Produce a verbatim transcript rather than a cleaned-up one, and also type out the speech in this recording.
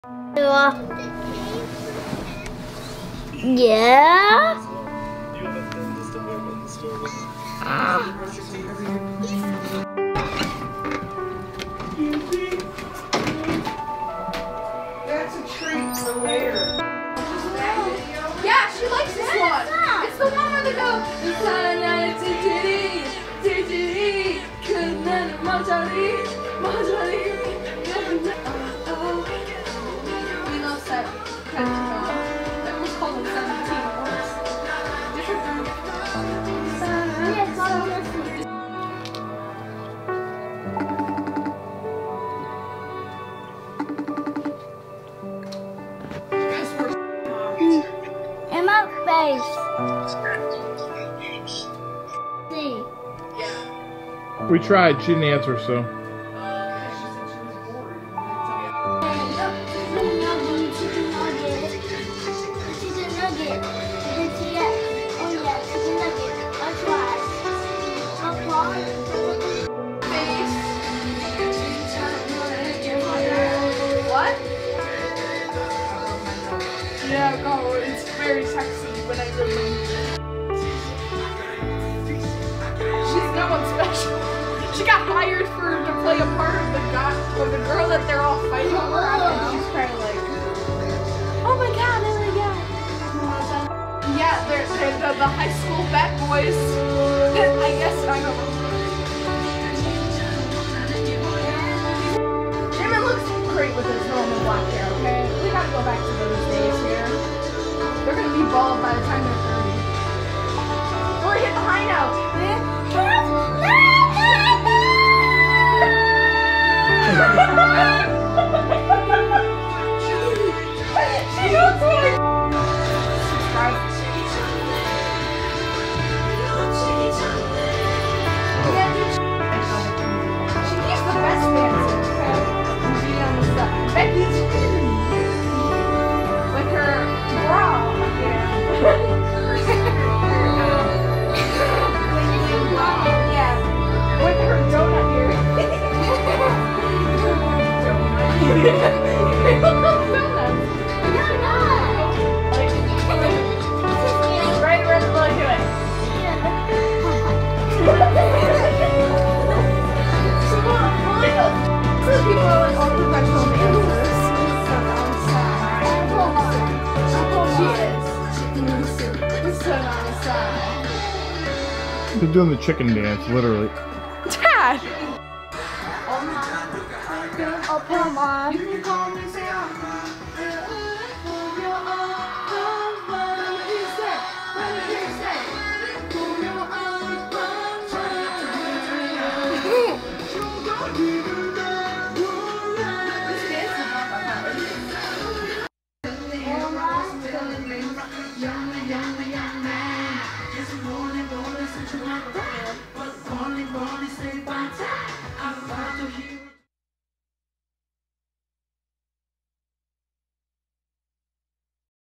Yeah. That's a treat for later. Yeah, she likes this one. It's the one where they go. We love that kind of song. Everyone's calling them seventeen words. In my face. See. We tried, she didn't answer, so. What? Yeah, no, it's very sexy when I remember. She's no one special. She got hired for to play a part of the guy of the girl that they're all fighting over, and she's kind of like, oh my god, oh my god. Yeah, they're, they're the, the high school bad boys. I guess I don't know. Jimin looks great with his normal black hair. Okay, we gotta go back to those days here. They're gonna be bald by the time they're thirty. We're hitting the high note. She knows what I subscribe. Yeah, dude. She's the best dancer. Okay? Be on the stuff. Becky's with her bra. Yeah. Yeah. With her donut earring. Right where the blood to it. Some people are like all professional dancers. She is. So on the side. They're doing the chicken dance, literally. Dad! Oh, come on. You can call me Sam. This